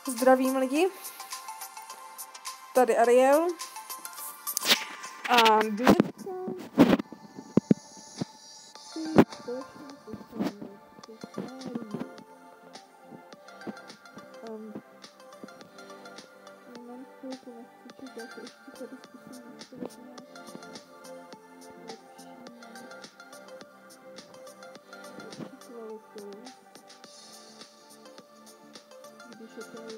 Zdravím lidi. Tady Ariel. A dneska moment, chvilku nechci čekat, ještě tady zkusím nastavit lepší kvalitu. Když je to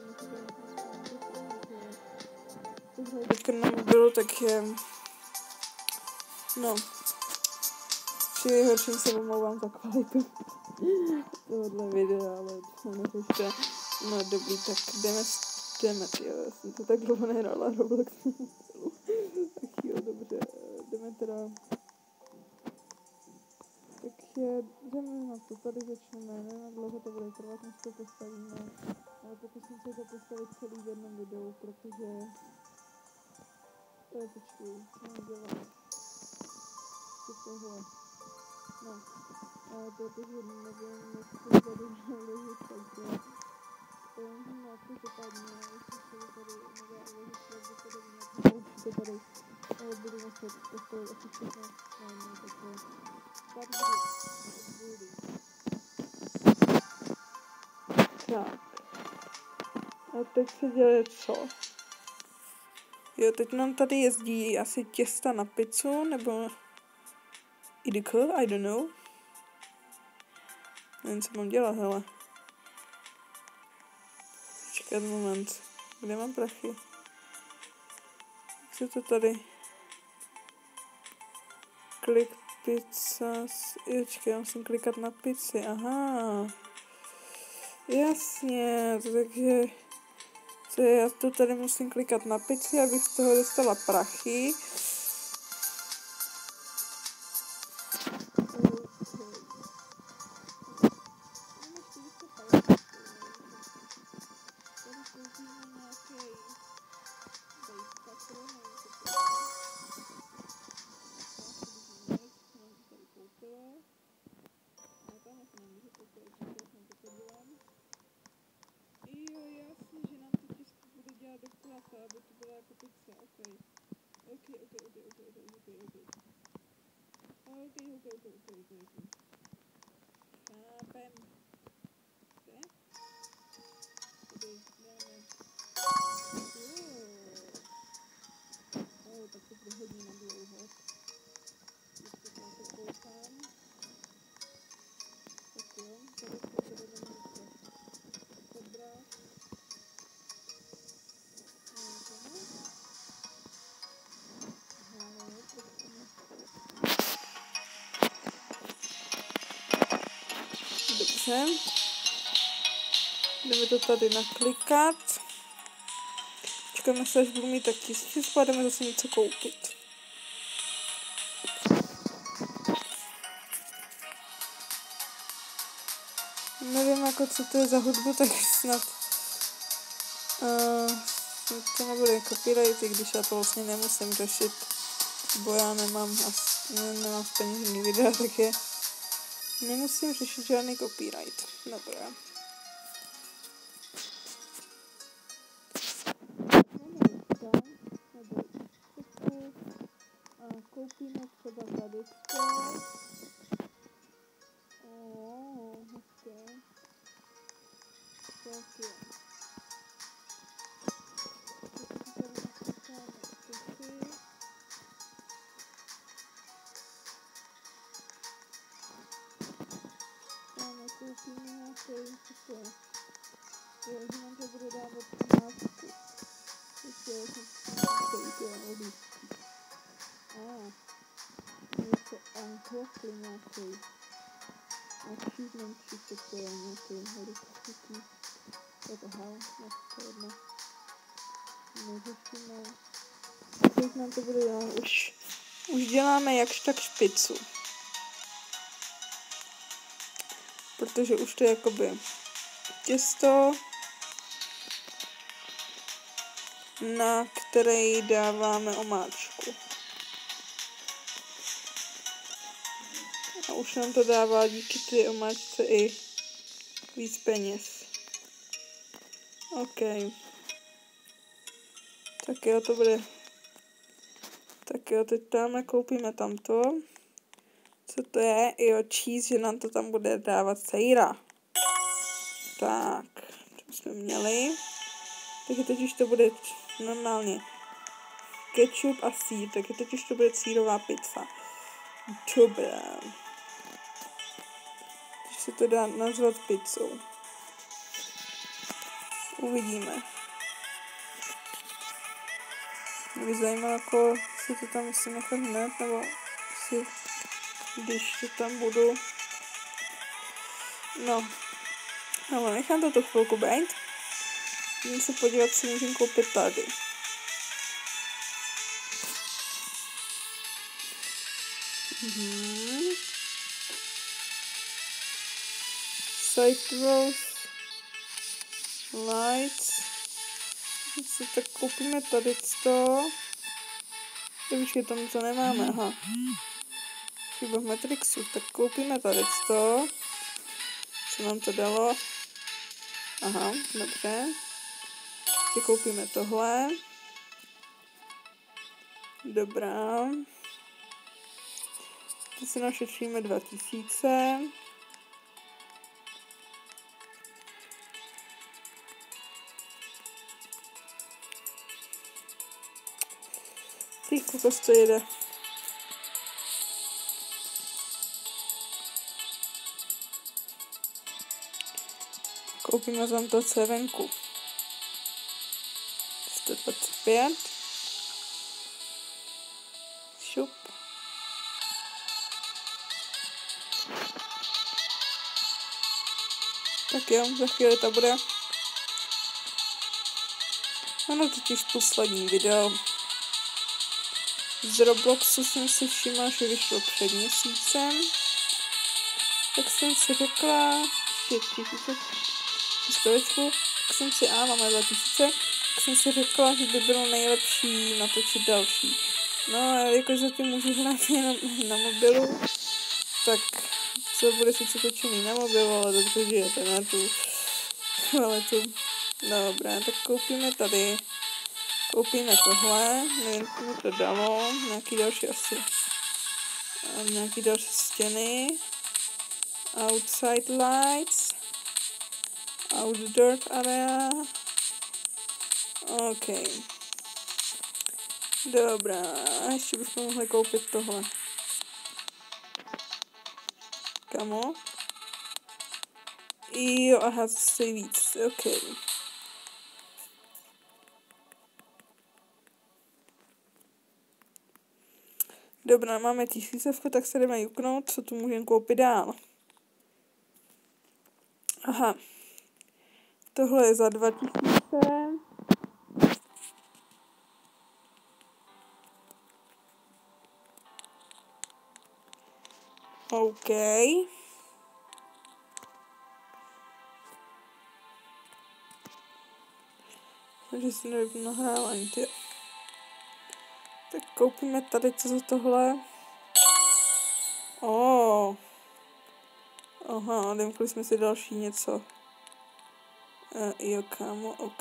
teďka na mobilu, tak je při nejhorším se omlouvám za kvalitu tohohle videa, ale to neřešte. No dobrý, tak jdeme, jo, já jsem to tak dlouho nehrála Roblox. Tak jo, dobře, jdeme teda. Takže jdeme na to, tady začneme, nevím, jak dlouho to bude trvat, než to postavíme, ale pokusím se to postavit celý v jednom videu, protože počkej, co dělám. Tohle. No, protože nevím, jak to tady naložit, takže na to dopadne, jestli se tady nová uložit, pravděpodobně to tady budu muset postavit asi všechno na takže tady budu. Tak. A teď se děje co? Jo, teď nám tady jezdí asi těsta na pizzu, nebo idiko, I don't know. Nevím, co mám dělat, hele. Čekat moment. Kde mám prachy? Jak se to tady? Klik pizza. Počkej, já musím klikat na pizzy, aha. Jasně, takže... Já to tady musím klikat na pizzy, abych z toho dostala prachy. Aby to byla jako pizza, ok. Chápem. Tady dáme. Tak to bude hodně na dlouho. Ještě na to koukám. Tak jo, tady to bude něco podbrat. Dobře. Jdeme to tady naklikat. Čekáme se, až budu mít tak 1000 a jdeme zase něco koupit. Nevím, jako co to je za hudbu, tak snad to nebude copyright, i když já to vlastně nemusím řešit, bo já nemám v peněžní videa, tak je nemusím řešit žádný copyright. Dobré. Koupíme třeba tady spolu. Hezké. Tak jo. Koupíme nějaký super. Jo, že nám to bude dávat 15. Ještě je to udělal lístky. Něco ankle nějaký. Achievement 30, to je nějaký helikopterní. To je jedno. Neřešíme. Teď nám to bude dělat. Už děláme jakž tak špicu. Protože už to je jakoby těsto, na které dáváme omáčku. A už nám to dává díky té omáčce i víc peněz. OK. Tak jo, to bude. Tak jo, teď tam koupíme tamto. Co to je? Jo, cheese, že nám to tam bude dávat sejra. Tak, to jsme měli. Takže teď už to bude normálně ketchup a sír, takže teď už to bude sírová pizza. Dobrá. Teď se to dá nazvat pizzou. Uvidíme. Mě by zajímalo, jako, jestli to tam musím nechat hned, nebo si, když to tam budu. No, ale nechám to tu chvilku být. Můžu se podívat, co můžeme koupit tady. Citrus lights. Si tak koupíme tady to. Počkej, tam to nemáme, aha. Chyba v Matrixu, tak koupíme tady to. Co nám to dalo? Aha, dobře. Teď koupíme tohle. Dobrá. Teď si našetříme 2000. Ty kokos, to jede. Koupíme tam to cevenku. 125. Šup. Tak jo, za chvíli to bude. Ano, totiž poslední video. Z Robloxu jsem si všimla, že vyšlo před měsícem. Tak jsem si řekla, ještě 3000 stovečku, tak jsem si, máme 2000, tak jsem si řekla, že by bylo nejlepší natočit další. No a jakož zatím můžu hrát jenom na mobilu, tak co bude sice točený na mobilu, ale dobře žijete na tu. Ale to, dobrá, tak koupíme tady. Koupíme tohle, nevím, co mi to dalo, nějaký další asi, nějaký další stěny, outside lights, outdoor area, OK. Dobrá, ještě bychom mohli koupit tohle. Kamo? Jo, aha, zase víc, OK. Dobrá, máme 1000, tak se jdeme juknout, co tu můžeme koupit dál. Aha. Tohle je za 2000. OK. Takže si nevím nahrávání, ty. Tak koupíme tady co za tohle. Aha, vymkli jsme si další něco. Jo, kámo, OK.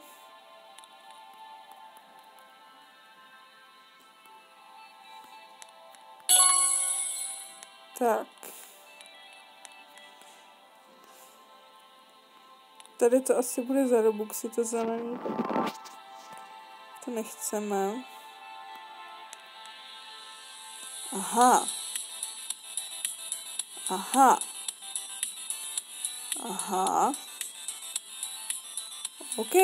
Tak. Tady to asi bude za Robuxy, to zelený. To nechceme. Aha. Aha. Aha. OK.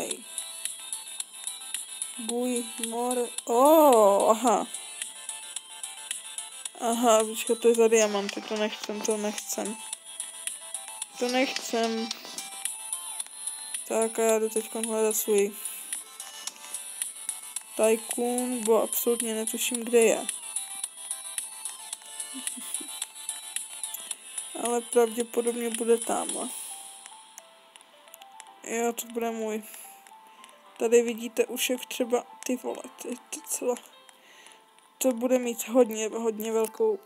Buj, more. Aha. Aha, počkej, to je za diamanty, to nechcem. To nechcem. Tak a já jdu teď hledat svůj Tycoon, bo absolutně netuším, kde je. Ale pravděpodobně bude tamhle. Jo, to bude můj. Tady vidíte už jak třeba, ty vole, to celé. To bude mít hodně velkou.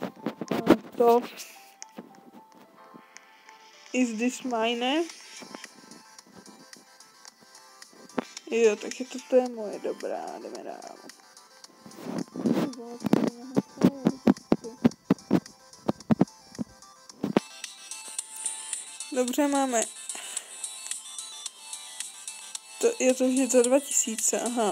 To. Is this mine? Jo, takže toto je moje, dobrá, jdeme dál. Dobře, máme. Je to vždy za 2000, aha.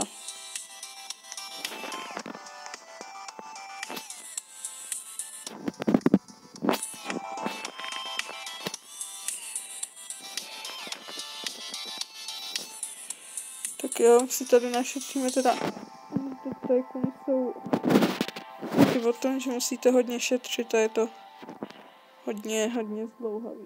Tak jo, si tady našetříme teda. Ty tajkuny jsou o tom, že musíte hodně šetřit a je to hodně zdlouhavý.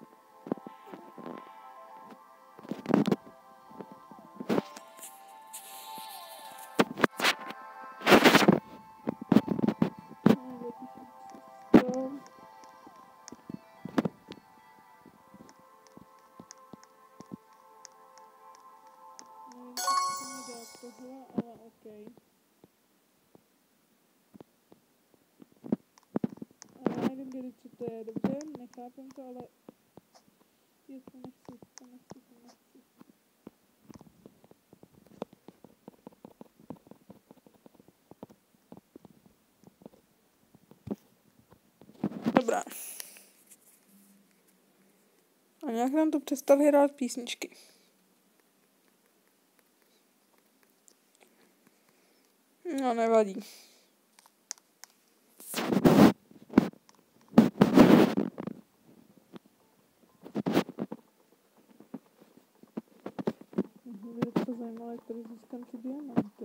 Tohle, ale okej. Ale já nevím, kdy co to je, dobře? Nechápem to, ale je to nechci. Dobrá. A nějak nám to přestali hrát písničky. No, nevadí. Mě to zajímalo, jak tady získám ty diamanty.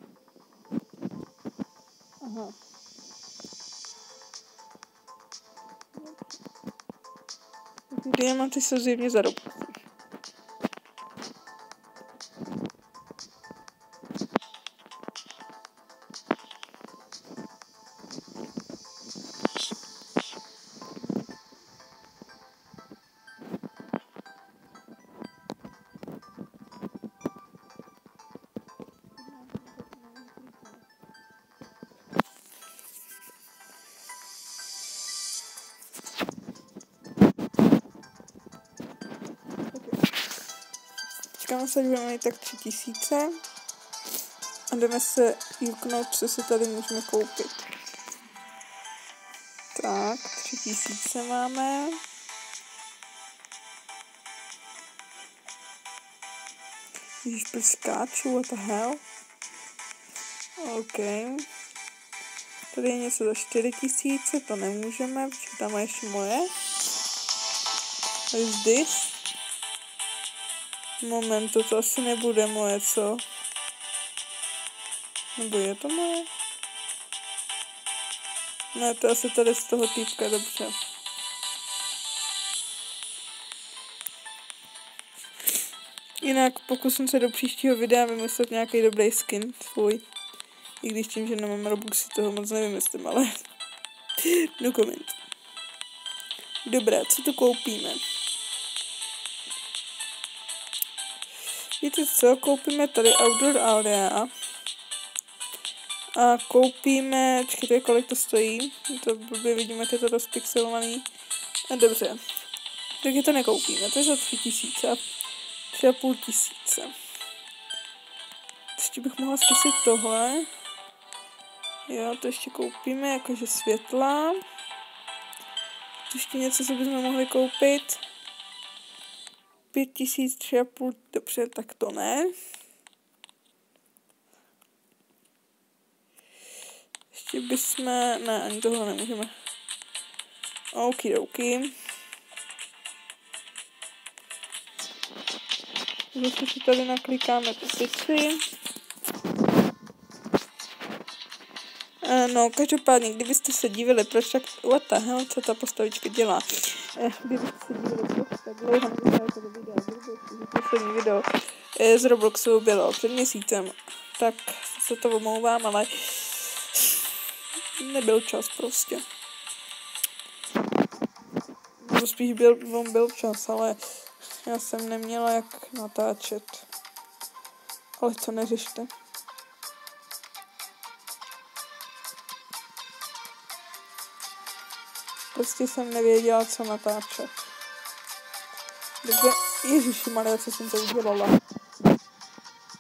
Aha. Ty diamanty jsou zjevně za robu. Čekáme se, že budeme mít tak 3000 a jdeme se juknout, co si tady můžeme koupit. Tak, 3000 máme. Ježiš, proč skáču, what the hell? OK. Tady je něco za 4000, to nemůžeme, protože tam je ještě moje. Is this? Moment, to asi nebude moje, co? Nebo je to moje? Ne, to asi tady z toho týpka, dobře. Jinak pokusím se do příštího videa vymyslet nějaký dobrý skin svůj. I když tím, že nemám Robuxy, toho moc nevymyslím, ale no comment. Dobrá, co tu koupíme? Víte co, koupíme tady Outdoor Area. A koupíme, čekajte, kolik to stojí. To blbě vidíme, jak je to dost pixelovaný. A dobře. Takže to nekoupíme, to je za 3000. 3500. Ještě bych mohla zkusit tohle. Jo, to ještě koupíme, jakože světla. Ještě něco, co bychom mohli koupit. 5000, 3,5, dobře, tak to ne. Ještě bychom, ne, ani tohle nemůžeme. Okidoki. Zase si tady naklikáme ty pici. No, každopádně, kdybyste se divili, proč tak, what the hell, co ta postavička dělá. Kdybyste se divili, proč tak dlouho nevyšlo to video z Robloxu, že poslední video z Robloxu bylo před měsícem, tak se to omlouvám, ale nebyl čas prostě. Nebo spíš byl čas, ale já jsem neměla jak natáčet. Ale to neřešte. Prostě jsem nevěděla, co natáčet. Dobře, ježišimarja, co jsem to udělala.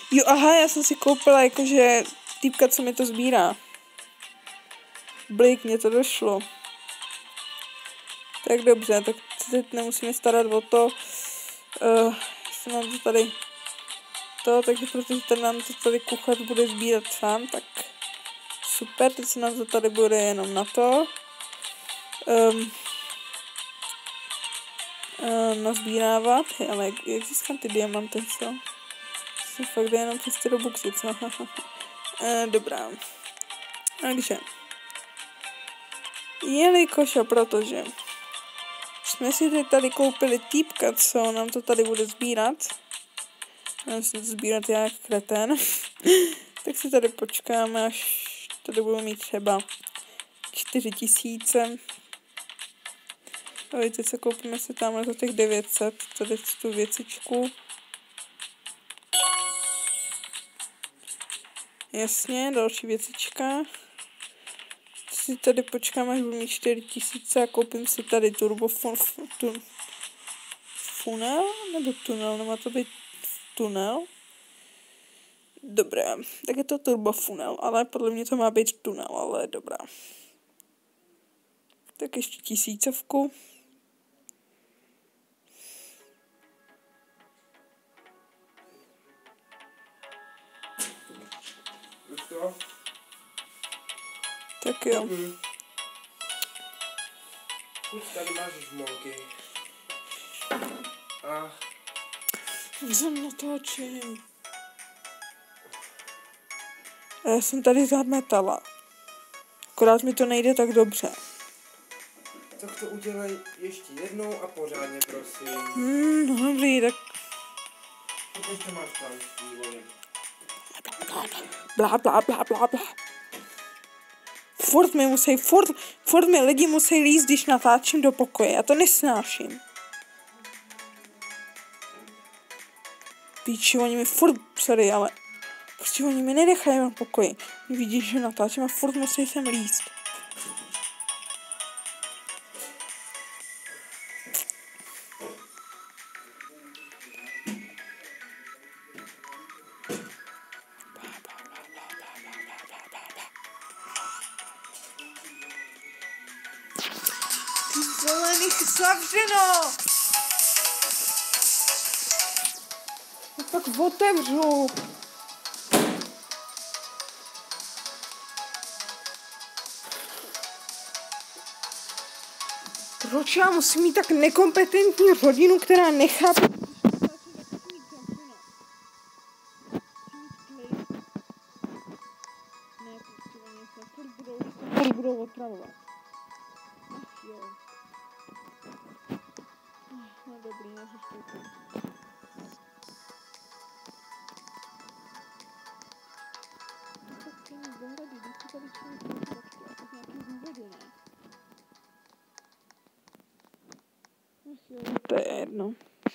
Jo, aha, já jsem si koupila jakože týpka, co mi to sbírá. Blik, mě to došlo. Tak dobře, tak teď nemusíme starat o to, jestli nám to tady takže protože ten nám to tady kuchař bude sbírat sám, tak super, teď se nám to tady bude jenom na to. Nazbírávat, ale jak získám ty diamanty, co? Se fakt jde jenom přes ty robuxy, co? Dobrá. Takže. Jelikož a protože jsme si tady koupili týpka, co nám to tady bude sbírat. Já si to sbírat jak kretén. Tak si tady počkáme, až tady budu mít třeba 4000. A víte co, koupíme si tamhle za těch 900, tady tu věcičku. Jasně, další věcička. Si tady počkáme, až budu mít 4000 a koupím si tady funel, nebo tunel, nemá to být tunel? Dobré, tak je to turbofunel, ale podle mě to má být tunel, ale dobrá. Tak ještě 1000. Tak jo. Tady máš žmolky. A... Jsem natáčím. A já jsem tady zametala. Akorát mi to nejde tak dobře. Tak to udělej ještě jednou a pořádně, prosím. No dobrý, tak... Protože to máš tam vývoj. Bla. Furt mi lidi musí líst, když natáčím do pokoje. Já to nesnáším. Píči, oni mi sorry, ale prostě oni mi nenechají na pokoji. Vidíš, že natáčím a furt musí sem líst. Ty zelených zavřeno! No tak otevřu. Proč já musím mít tak nekompetentní rodinu, která nechápe... Furt budou otravovat. Jo. No dobrý, neřeš to. Tak není zahrady, když si tady člověk počkej, a tak nějaký důvody, ne? Ach jo, to je jedno.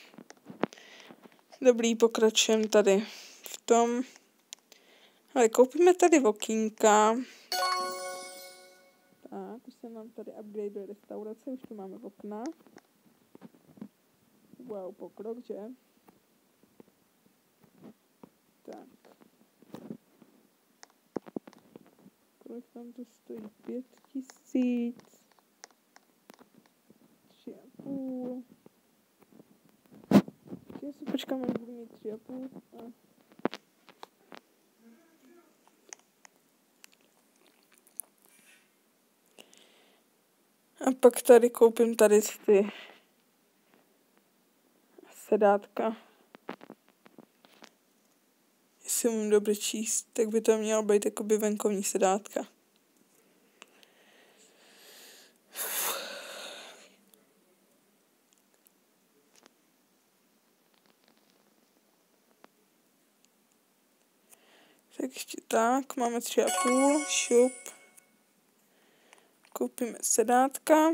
Dobrý, pokračujeme tady v tom. Ale koupíme tady okýnka. Tak, už se nám tady upgrade do restaurace, už tu máme okna. Wow, pokrok, že? Tak. Kolik tam to stojí? 5000. 3,5. Já si počkám, až budu mít 3,5. A pak tady koupím tady ty sedátka. Jestli umím dobře číst, tak by to mělo být jakoby venkovní sedátka. Tak ještě tak, máme 3,5, šup. Koupíme sedátka.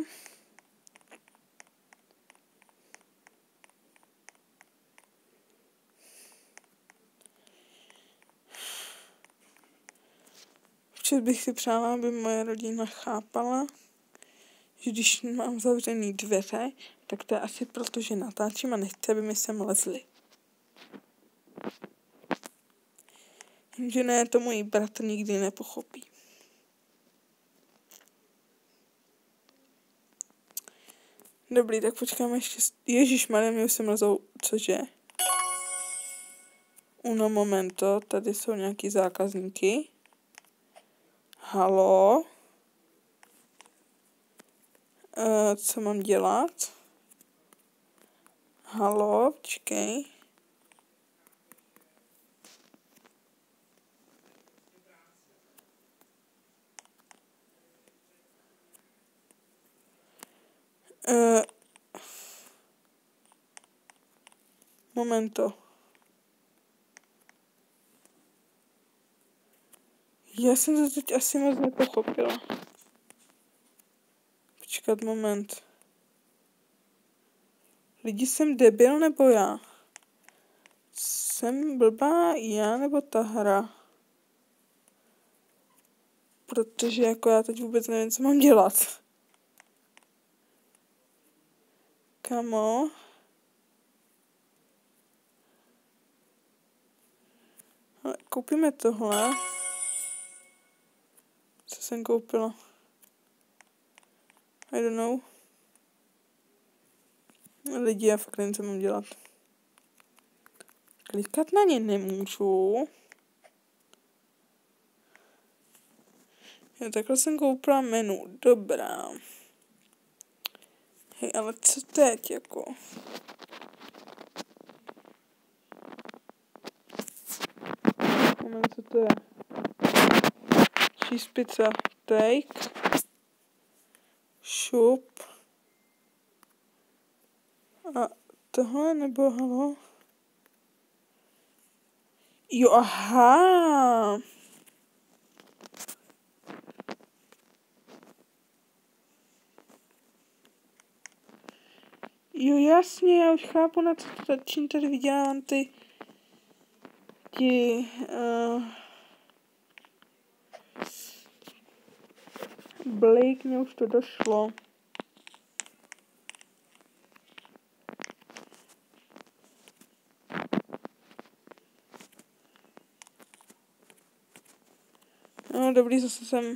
Včas bych si přála, aby moje rodina chápala, že když mám zavřený dveře, tak to je asi proto, že natáčím a nechci, aby mi sem lezli. Že ne, to můj bratr nikdy nepochopí. Dobrý, tak počkáme ještě. Ježišmarja, mě už se mrzou. Cože? Uno momento, tady jsou nějaký zákazníky. Halo? Co mám dělat? Halo, počkej. Momento. Já jsem to teď asi moc nepochopila. Počkat moment. Lidi, jsem debil nebo já? Jsem blbá já nebo ta hra? Protože jako já teď vůbec nevím, co mám dělat. Kamo? Ale koupíme tohle. Co jsem koupila? I don't know. Lidi, já fakt nevím, co mám dělat. Klikat na ně nemůžu. Jo, takhle jsem koupila menu. Dobrá. Hej, ale co teď, jako? Moment, co to je? Cheese pizza. Take. Šup. A tohle nebo halo? Jo, aha. Jo, jasně, já už chápu, na co čím tady vydělávám Blake, mě už to došlo. No, dobrý, zase jsem...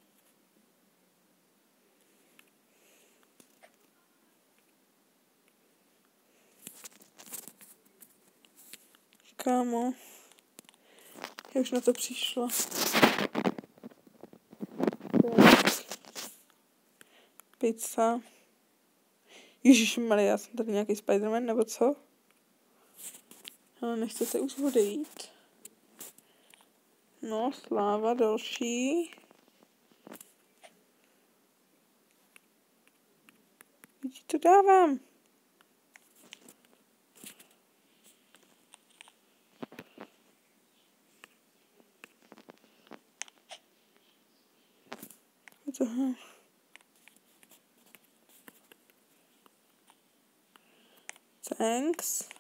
Kámo. Já už na to přišla. Pizza. Ježišmarja, já jsem tady nějaký Spiderman, nebo co? Ale nechcete už odejít? No, sláva, další. Vidí, to dávám. Tohle. Thanks.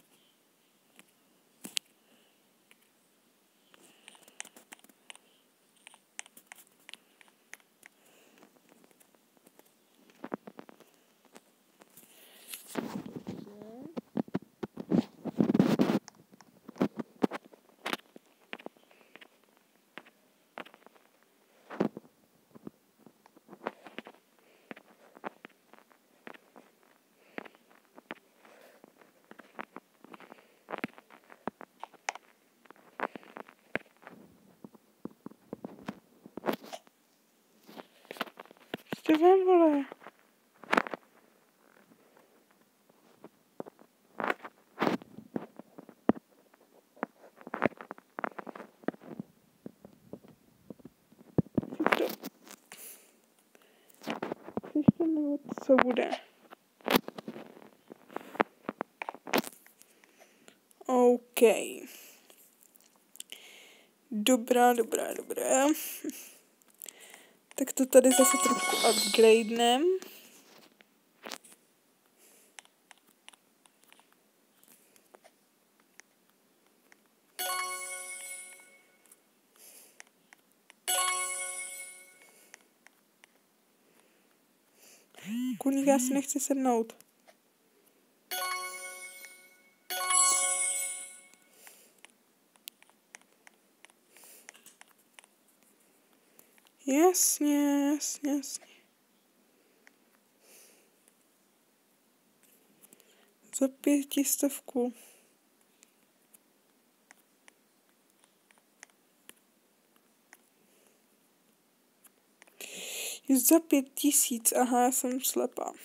Jste ven, vole. Chceš to nebo co bude? OK. Dobrá. Tak to tady zase trošku upgradenem. Kurník, já si nechci sednout. Jasně, jasně, jasně. Za 500. Za 5000, aha, já jsem slepá.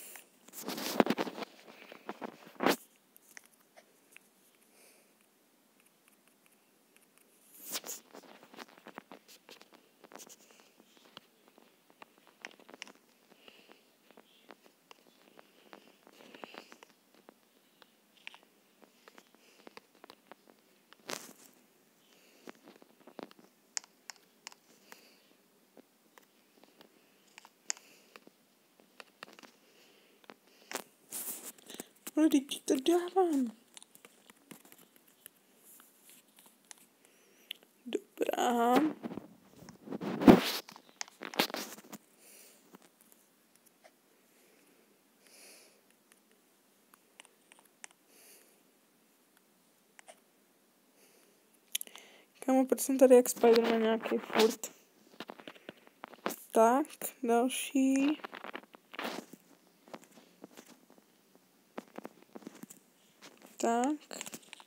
Ale teď ti to dávám. Dobrá. Kámo, proč jsem tady jak Spiderman nějaký furt? Tak, další. Tak.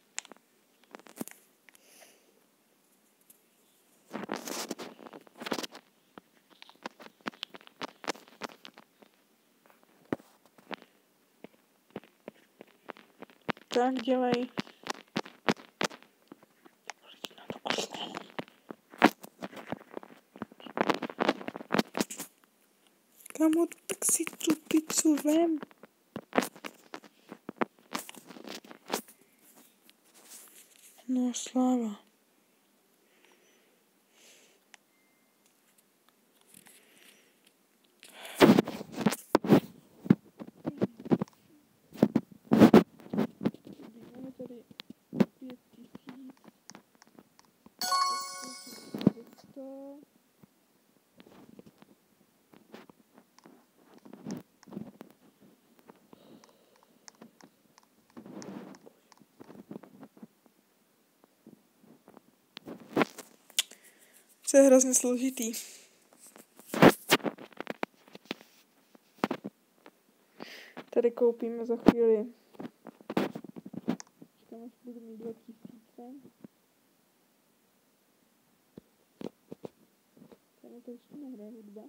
Tak dělej. Kámo, tak si tu pizzu vem. No, sláva. Máme tady 5000. 100. To je hrozně složitý. Tady koupíme za chvíli. Počkám, až budu mít 2000. Tady to ještě nehraje hudba.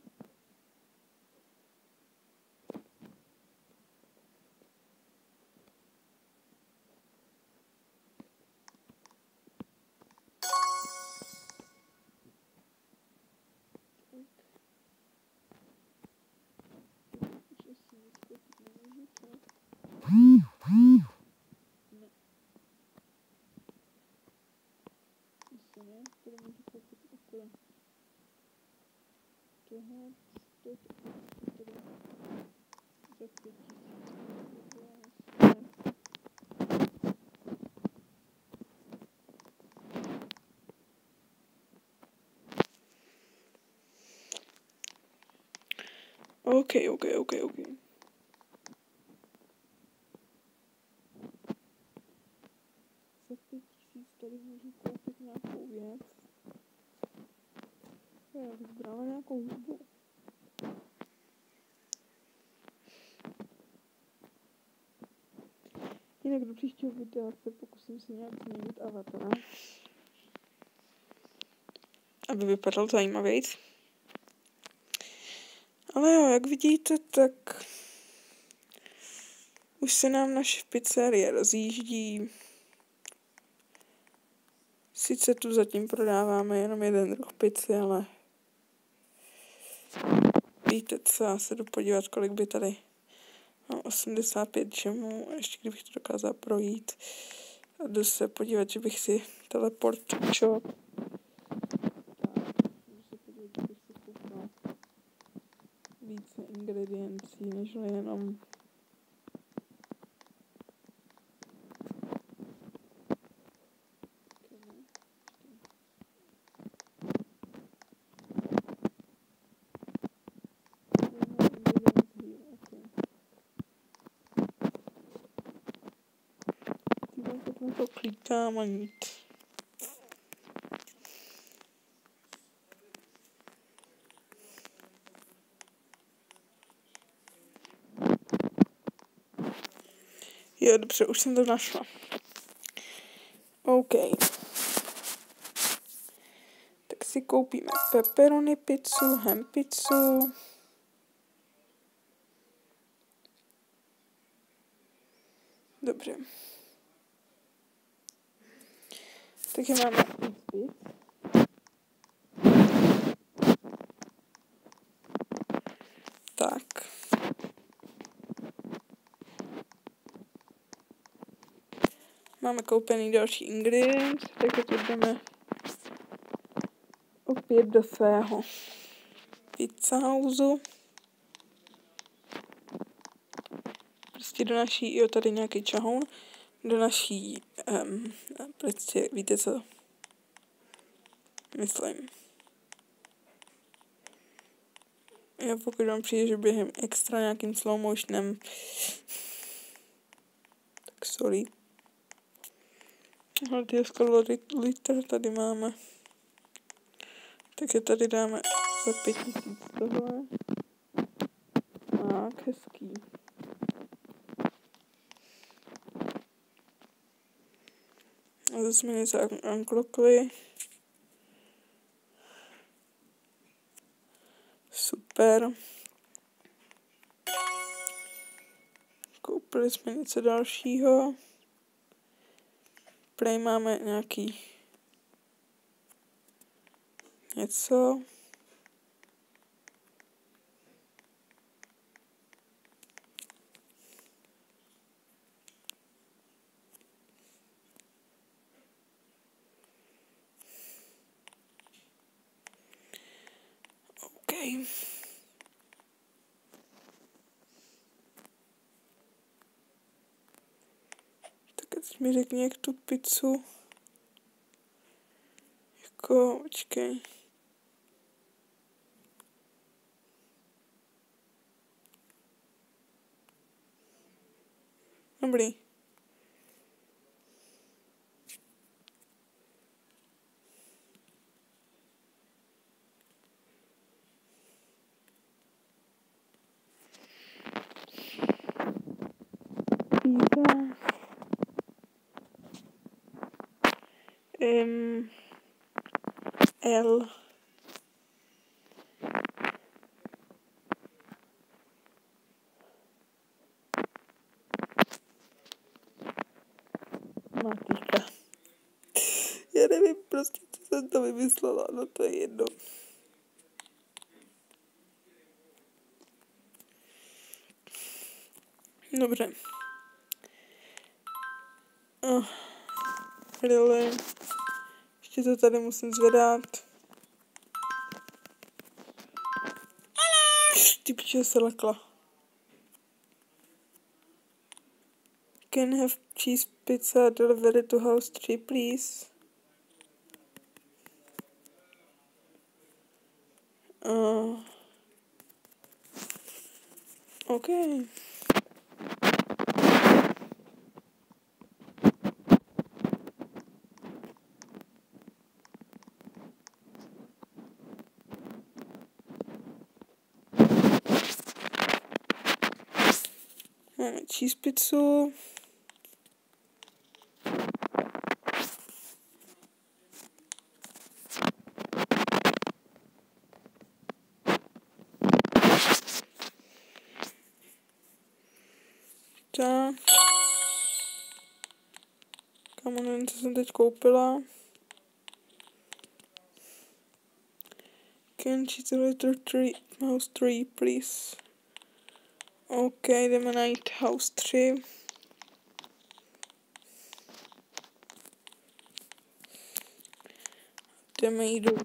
Už asi nic koupit nemůžu, co? Ne. Asi ne, tady můžu koupit akorát. Tohle, to tady za 5000. OK. Za 5000 tady můžu koupit nějakou věc. Já bych brala nějakou hudbu. Jinak do příštího videa se pokusím si nějak změnit avatar. Aby vypadal zajímavějc. Ale jo, jak vidíte, tak už se nám naše pizzerie rozjíždí. Sice tu zatím prodáváme jenom jeden druh pizzy, ale víte co, já se jdu podívat, kolik by tady. Mám 85 džemů, ještě kdybych to dokázala projít. A jdu se podívat, že bych si teleport shop. Tak, jdu se podívat, že bych si koupila více ingrediencí, než jenom to klikám a nic. Jo, dobře, už jsem to našla. OK. Tak si koupíme pepperoni pizzu, ham pizzu. Dobře. Takže máme pizzu. Tak. Máme koupený další ingredients, takže to jdeme opět do svého pizza houseu. Prostě do naší, jo, tady nějaký čahoun, do naší, prostě víte co, myslím. Já pokud vám přijde, že během extra nějakým slow motionem, tak sorry. Liter tady máme. Takže tady dáme za 5000 tohle. Tak, hezký. A zase jsme něco anglokli. Super. Koupili jsme něco dalšího. Prej máme nějaký něco. OK. Tak teď mi řekni, jak tu pizzu. Jako, počkej. Dobrý. Pizza. L. Matika. Já nevím prostě, co jsem to vymyslela, no to je jedno. Dobře. Really. Ještě to tady musím zvedat. Ty piče se lekla. Can have cheese pizza delivered to house 3, please. Okay. Máme cheese pizzu. Tak. Kam nevím, co jsem teď koupila. Can cheese letter 3, house 3, please. OK, jdeme najít house 3. Jdeme jít do...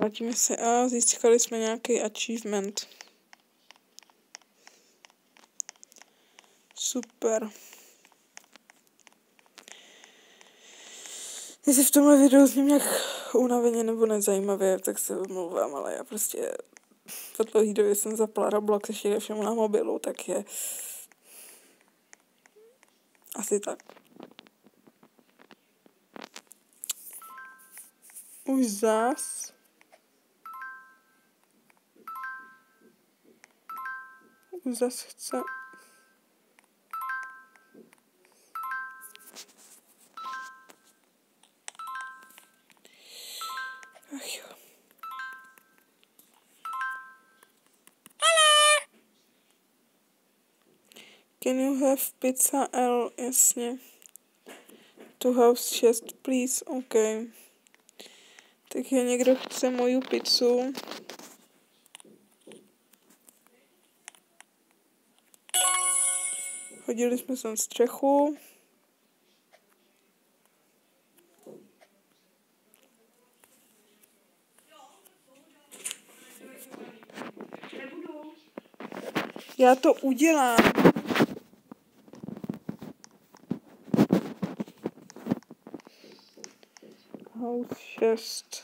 vrátíme se a získali jsme nějaký achievement. Super. Jestli v tomhle videu zním nějak unaveně nebo nezajímavě, tak se omlouvám, ale já prostě po dlouhý době jsem zapla Roblox ještě ke všemu na mobilu, tak je asi tak. Už zas. Už zas chce. Ach jo. Can you have pizza L? Jasně. To house 6, please. OK. Tak je někdo chce moju pizzu. Hodili jsme sem střechu. Já to udělám. House 6.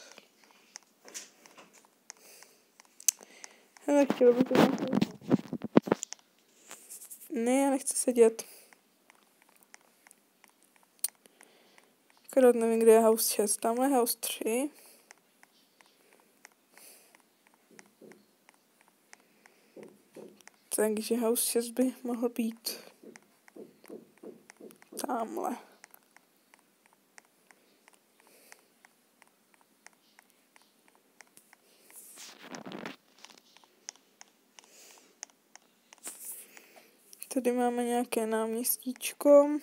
Hele, chtěla by to nějakou... Ne, já nechci sedět. Akorát nevím, kde je house 6. Tamhle je house 3. Takže house 6 by mohl být tamhle. Tady máme nějaké náměstíčko.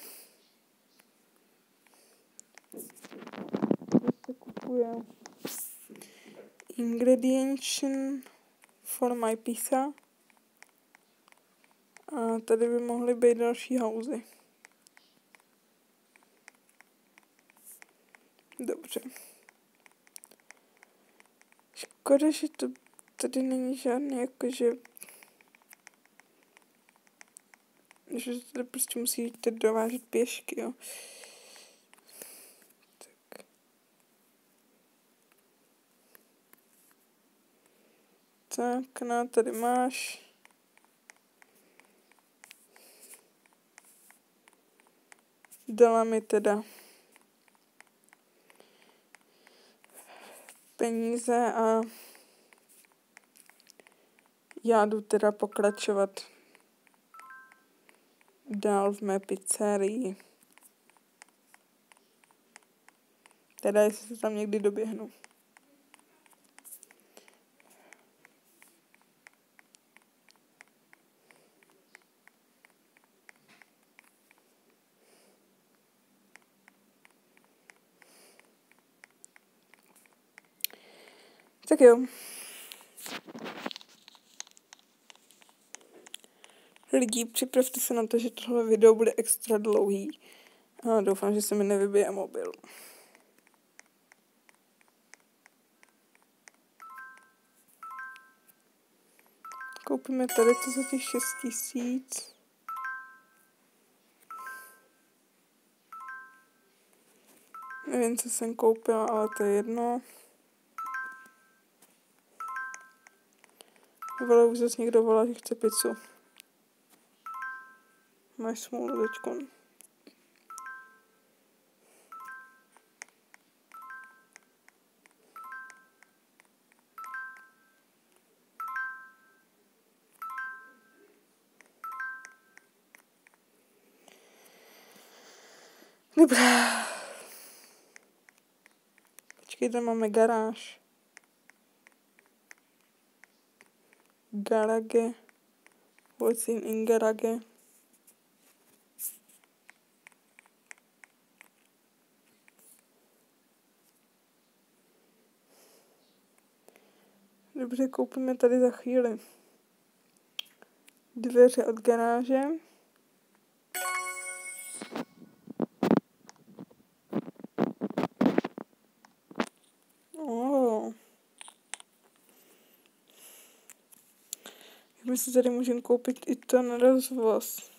Tady se kupuje ingredients for my pizza. A tady by mohly být další housey. Dobře. Škoda, že to tady není žádný jakože... Že tady prostě musíte dovážet pěšky, jo. Tak. Tak, no, tady máš. Dala mi teda peníze a já jdu teda pokračovat dál v mé pizzerii. Teda jestli se tam někdy doběhnu. Tak jo. Lidi, připravte se na to, že tohle video bude extra dlouhý. A doufám, že se mi nevybije mobil. Koupíme tady to za těch 6 000. Nevím, co jsem koupila, ale to je jedno. Vole, už zase někdo volá, že chce pizzu. Máš smůlu teďkon. Dobrá. Počkej, tam máme garáž. Garage. What's in garage? Dobře, koupíme tady za chvíli dveře od garáže. My si tady můžeme koupit i ten rozvoz.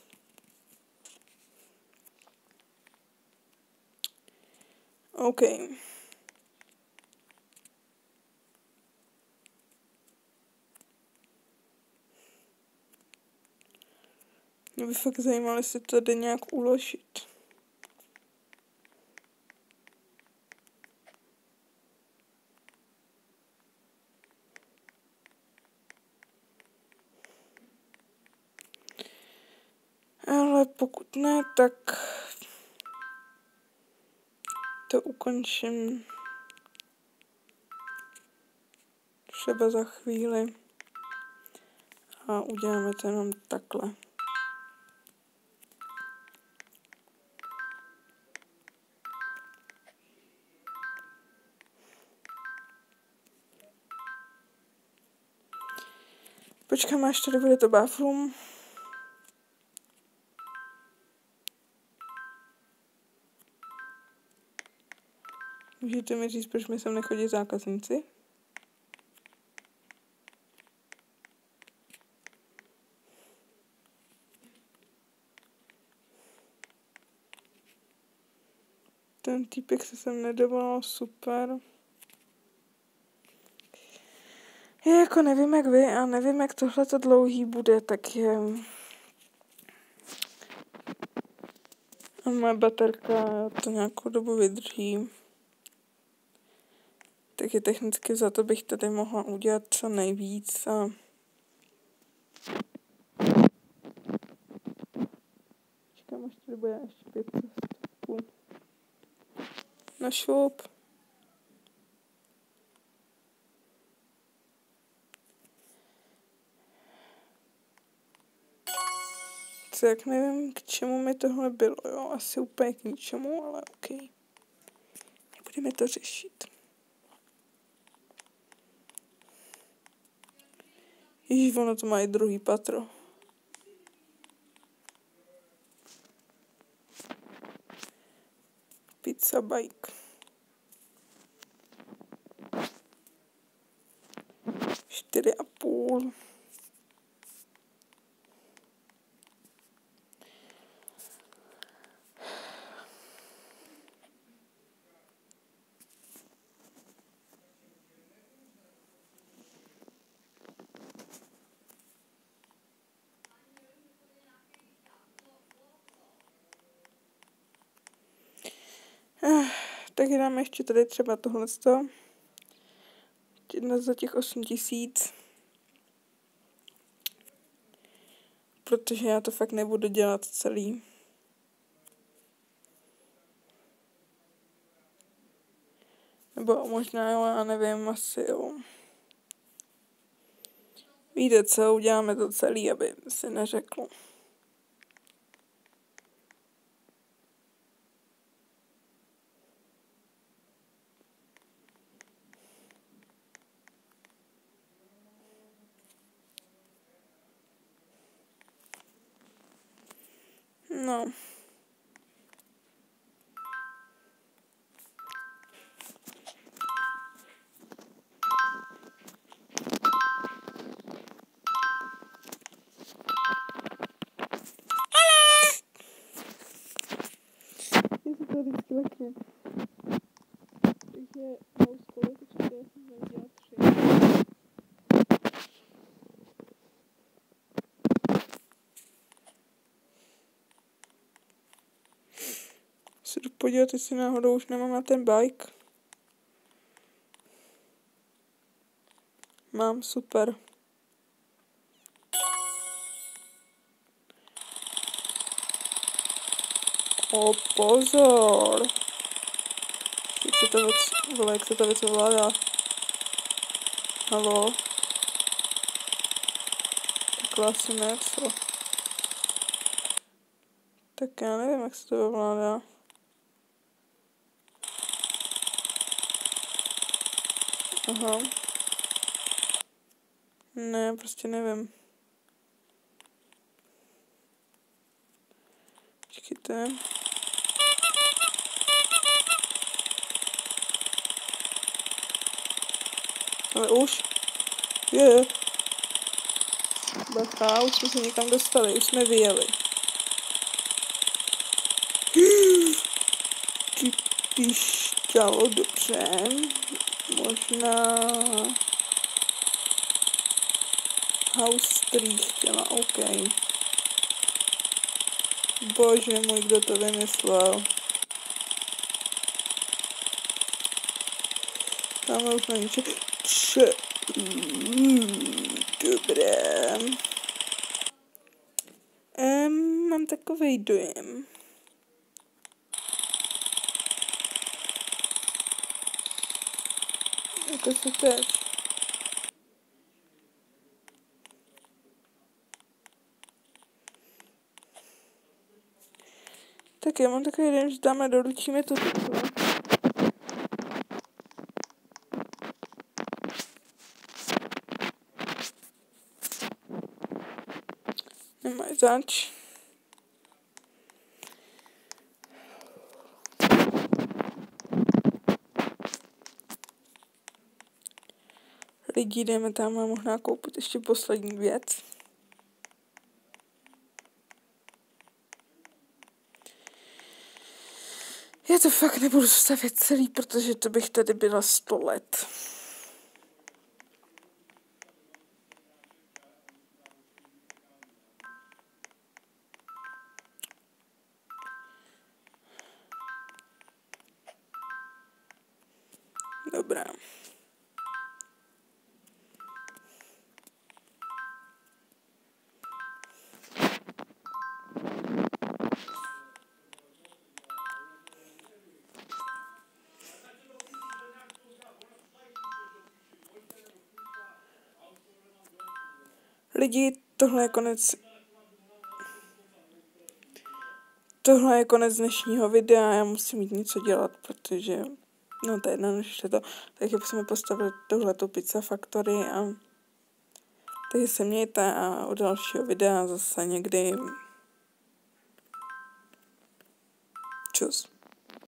OK. Mě by fakt zajímalo, jestli to jde nějak uložit. Ale pokud ne, tak to ukončím třeba za chvíli a uděláme to jenom takhle. Počkám, až tady bude to bathroom. Můžete mi říct, proč mi sem nechodí zákazníci? Ten týpek se sem nedovolal, super. Já jako nevím, jak vy a nevím, jak tohle to dlouhý bude, tak je... A moje baterka to nějakou dobu vydrží. Takže technicky za to bych tady mohla udělat co nejvíc a... Čekám, až tady bude ještě 500 stupů. No šup. Co, jak nevím, k čemu mi tohle bylo, jo, asi úplně k ničemu, ale OK. Nebudeme to řešit. Ježíš, ono to má i druhý patro. Pizza bike. 4,5. Tak dáme ještě tady třeba tohleto. Za těch 8 000. Protože já to fakt nebudu dělat celý. Nebo možná jo, já nevím, asi jo. Víte co, uděláme to celý, aby si neřekl. No. Je to tady vždycky lekne. Takže mou spolužičku já jsem neviděla 3. Se jdu podívat, jestli náhodou už nemám na ten bike. Mám, super. O, pozor. Jak se ta věc ovládá. Halo. Takhle asi ne, co? Tak já nevím, jak se to ovládá. Aha. Ne, prostě nevím. Počkejte. Ale už. Je. Bacha, už jsme se někam dostali, už jsme vyjeli. Ty pišťalo, dobře. Možná... House 3 chtěla, OK. Bože můj, kdo to vymyslel. Tam už není dobré. Mám takovej dojem. Jako se teď. Tak já mám takový den, že dáme, doručíme to takhle. Nemáš zač. Lidi, jdeme tam a možná koupit ještě poslední věc. Já to fakt nebudu stavět celý, protože to bych tady byla 100 let. Dobrá. Lidi, tohle je konec. Tohle je konec dnešního videa, já musím mít něco dělat, protože, no to je jedno, než to, takže jsme postavili tohleto Pizza Factory a takže se mějte a u dalšího videa zase někdy. Čus.